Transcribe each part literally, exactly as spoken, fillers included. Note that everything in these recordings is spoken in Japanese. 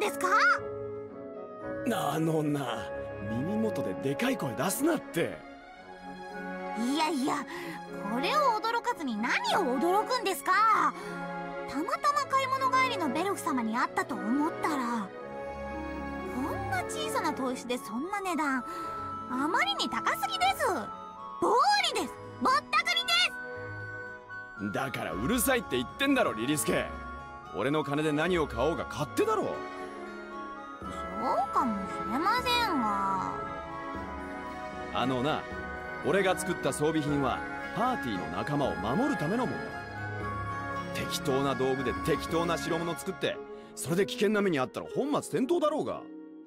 ですか？ あのな、耳元ででかい声出すなって。 いやいや、これを驚かずに何を驚くんですか？たまたま買い物帰りのベルフ様に会ったと思ったら、こんな小さな砥石でそんな値段、あまりに高すぎです。暴利です。ぼったくりです。 だからうるさいって言ってんだろリリスケ。俺の金で何を買おうが勝手だろ。 そうかもしれませんが。 あのな、俺が作った装備品はパーティーの仲間を守るためのものだ。適当な道具で適当な代物作って、それで危険な目にあったら本末転倒だろうが。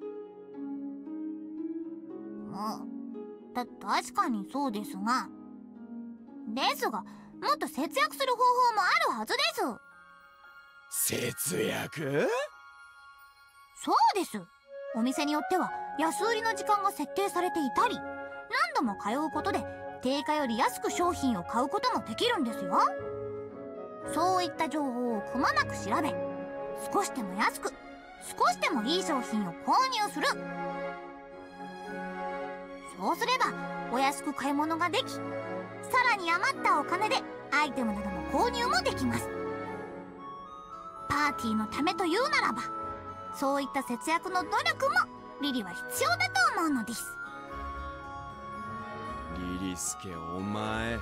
うん、た確かにそうですが、ですがもっと節約する方法もあるはずです。 節約？ そうです。お店によっては安売りの時間が設定されていたり、何度も通うことで定価より安く商品を買うこともできるんですよ。そういった情報をくまなく調べ、少しでも安く少しでもいい商品を購入する。そうすればお安く買い物ができ、さらに余ったお金でアイテムなどの購入もできます。パーティーのためというならば、そういった節約の努力もリリは必要だと思うのです。 リリスケ、お前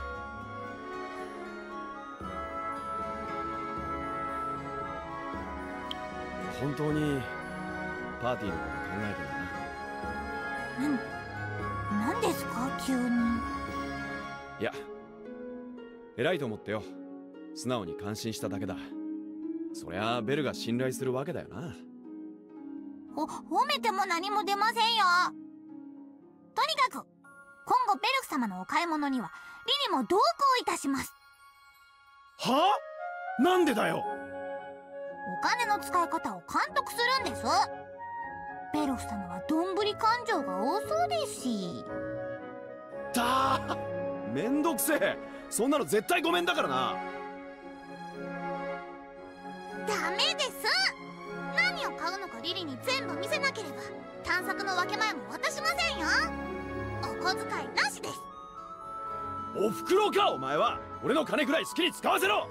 本当にパーティーのこと考えてるな。なん、なんですか急に。 いや、偉いと思ってよ。素直に感心しただけだ。そりゃあベルが信頼するわけだよな。 ほ褒めても何も出ませんよ。とにかく今後ベルフ様のお買い物にはリリも同行いたします。 はあ？なんでだよ。 お金の使い方を監督するんです。ベルフ様はどんぶり感情が多そうですし。 だー、めんどくせえ。そんなの絶対ごめんだからな。 ダメです。何を買うのかリリに全部見せなければ探索の分け前も渡しませんよ。お小遣いなしです。 おふくろかお前は。俺の金くらい好きに使わせろ。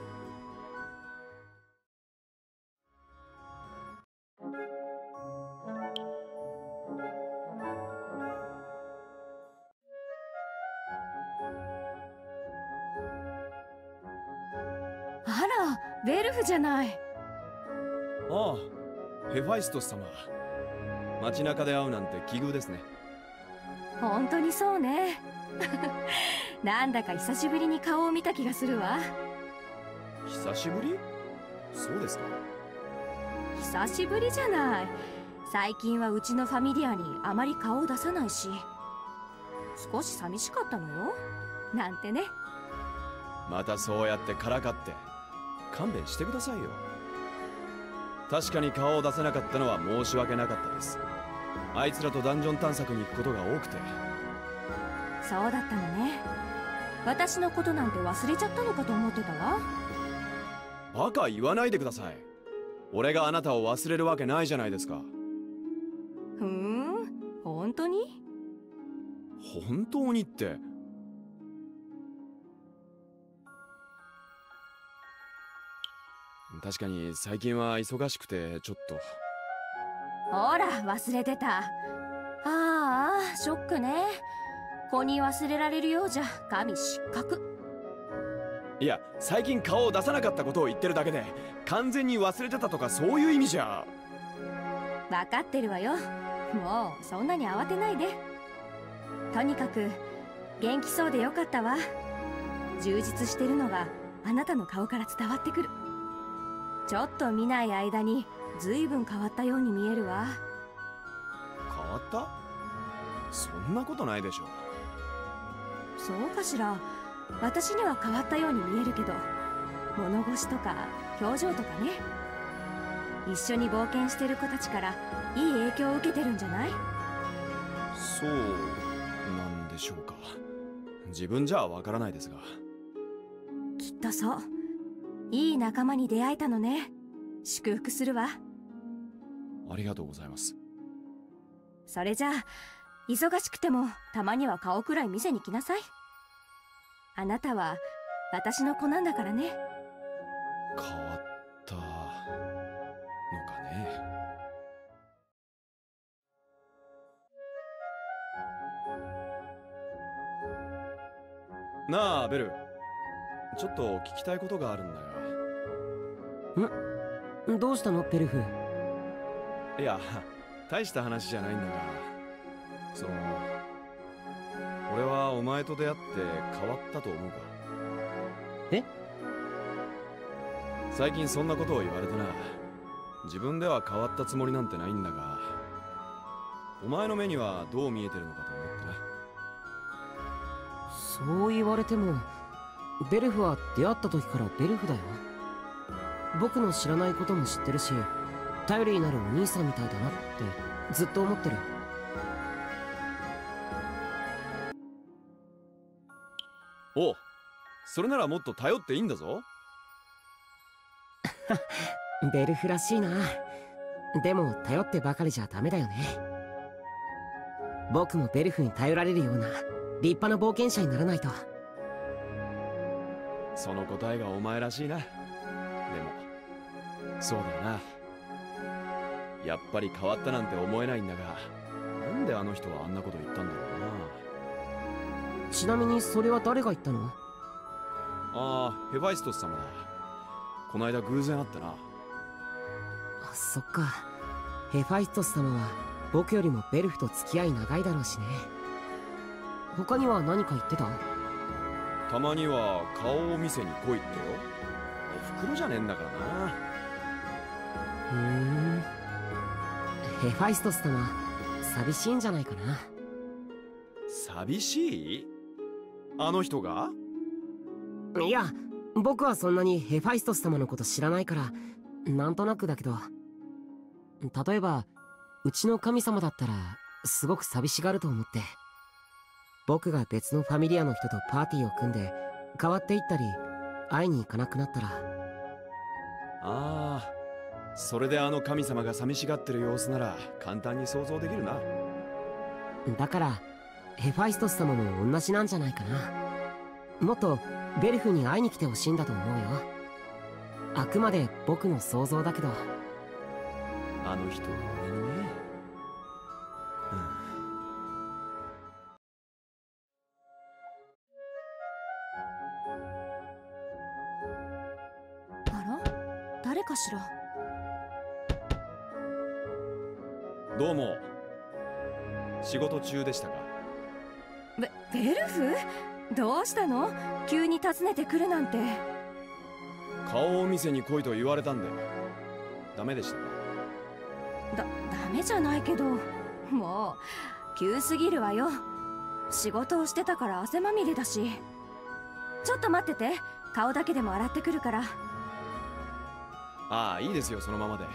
あら、ベルフじゃない。 ああ、ヘファイストス様。街中で会うなんて奇遇ですね。 本当にそうね。なんだか久しぶりに顔を見た気がするわ。 久しぶり？そうですか。 久しぶりじゃない。最近はうちのファミリアにあまり顔を出さないし、少し寂しかったのよ。なんてね。 またそうやってからかって勘弁してくださいよ。確かに顔を出せなかったのは申し訳なかったです。あいつらとダンジョン探索に行くことが多くて。 そうだったのね。私のことなんて忘れちゃったのかと思ってたわ。 バカ言わないでください。俺があなたを忘れるわけないじゃないですか。 ふーん、本当に？ 本当にって。確かに最近は忙しくてちょっと。 ほら、忘れてた。ああ、ショックね。子に忘れられるようじゃ神失格。 いや、最近顔を出さなかったことを言ってるだけで、完全に忘れてたとかそういう意味じゃ。 分かってるわよ。もうそんなに慌てないで。とにかく元気そうでよかったわ。充実してるのがあなたの顔から伝わってくる。ちょっと見ない間にずいぶん変わったように見えるわ。 変わった？そんなことないでしょ。 そうかしら。私には変わったように見えるけど、物腰とか表情とかね。一緒に冒険してる子たちからいい影響を受けてるんじゃない？ そうなんでしょうか。自分じゃわからないですが。 きっとそう。いい仲間に出会えたのね。祝福するわ。 ありがとうございます。 それじゃあ忙しくてもたまには顔くらい見せに来なさい。あなたは私の子なんだからね。 変わったのかね。なあベル、ちょっと聞きたいことがあるんだが。ん？どうしたのベルフ？ いや、大した話じゃないんだが、その俺はお前と出会って変わったと思うか？ え？ 最近そんなことを言われてな。自分では変わったつもりなんてないんだが、お前の目にはどう見えてるのかと思ってな。 そう言われても、ベルフは出会った時からベルフだよ。僕の知らないことも知ってるし、頼りになるお兄さんみたいだなってずっと思ってる。 おう、それならもっと頼っていいんだぞ。 ベルフらしいな。でも頼ってばかりじゃダメだよね。僕もベルフに頼られるような立派な冒険者にならないと。 その答えがお前らしいな。でもそうだよな。やっぱり変わったなんて思えないんだが、なんであの人はあんなこと言ったんだろうな。 ちなみにそれは誰が言ったの？ ああ、ヘファイストス様だ。この間偶然会ったな。 あ、そっか。ヘファイストス様は僕よりもベルフと付き合い長いだろうしね。他には何か言ってた？ たまには顔を見せに来いってよ。お袋じゃねえんだからな。 ふーん。ヘファイストス様、寂しいんじゃないかな。 寂しい？あの人が？ いや、僕はそんなにヘファイストス様のこと知らないから、なんとなくだけど。例えば、うちの神様だったら、すごく寂しがると思って。僕が別のファミリアの人とパーティーを組んで、変わっていったり、会いに行かなくなったら。 ああ、それであの神様が寂しがってる様子なら簡単に想像できるな。 だから、ヘファイストス様も同じなんじゃないかな。もっと、ベルフに会いに来てほしいんだと思うよ。あくまで僕の想像だけど。 あの人が俺にね。 あら、誰かしら。 どうも。仕事中でしたか？ ベ、ベルフ？どうしたの？急に訪ねてくるなんて。 顔を見せに来いと言われたんで。ダメでしたか？ だ、ダメじゃないけど、もう急すぎるわよ。仕事をしてたから汗まみれだし。ちょっと待ってて、顔だけでも洗ってくるから。 ああ、いいですよ、そのままで。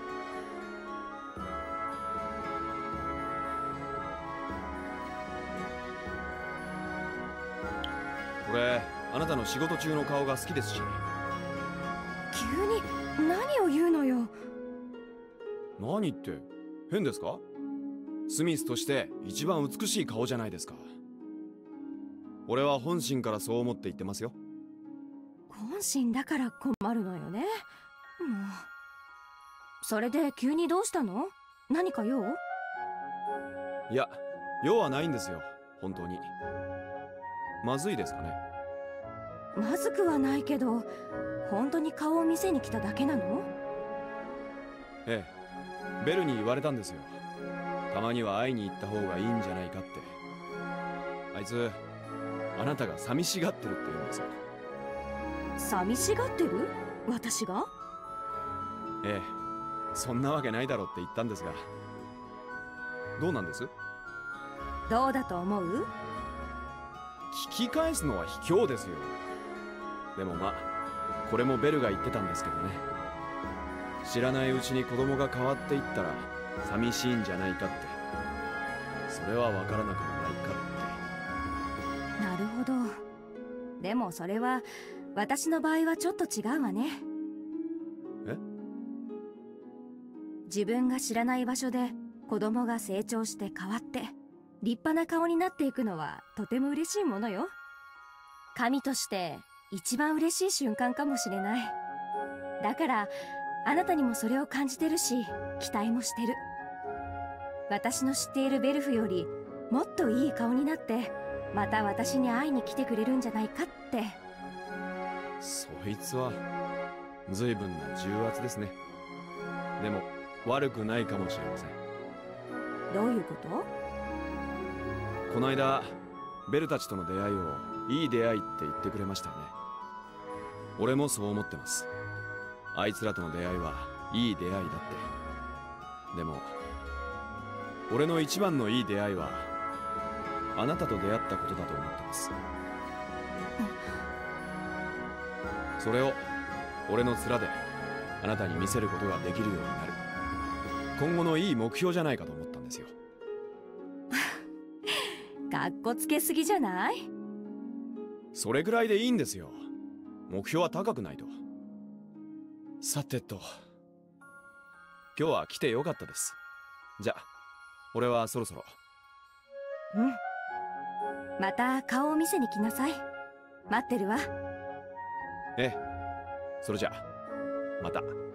これ、あなたの仕事中の顔が好きですし。 急に何を言うのよ。 何って変ですか？スミスとして一番美しい顔じゃないですか。俺は本心からそう思って言ってますよ。 本心だから困るのよね。もうそれで急にどうしたの？何か用？ いや、用はないんですよ、本当に。まずいですかね？ まずくはないけど、本当に顔を見せに来ただけなの？ ええ、ベルに言われたんですよ。たまには会いに行った方がいいんじゃないかって。あいつ、あなたが寂しがってるって言うんですよ。 寂しがってる？私が？ ええ、そんなわけないだろうって言ったんですが。どうなんです？ どうだと思う？ 聞き返すのは卑怯ですよ。でもまあ、これもベルが言ってたんですけどね。知らないうちに子供が変わっていったら寂しいんじゃないかって。それは分からなくもないかって。なるほど。でもそれは私の場合はちょっと違うわね。 え？ 自分が知らない場所で子供が成長して変わって立派な顔になっていくのはとても嬉しいものよ。神として一番嬉しい瞬間かもしれない。だからあなたにもそれを感じてるし、期待もしてる。私の知っているベルフよりもっといい顔になってまた私に会いに来てくれるんじゃないかって。 そいつは随分な重圧ですね。でも悪くないかもしれません。 どういうこと？ この間ベルたちとの出会いをいい出会いって言ってくれましたよね。俺もそう思ってます。あいつらとの出会いはいい出会いだって。でも俺の一番のいい出会いはあなたと出会ったことだと思ってます。それを俺の面であなたに見せることができるようになる、今後のいい目標じゃないかと思ったんですよ。 かっこつけすぎじゃない？ それぐらいでいいんですよ。目標は高くないと。さてと、今日は来てよかったです。じゃあ俺はそろそろ。 うん、また顔を見せに来なさい。待ってるわ。 ええ、それじゃあまた。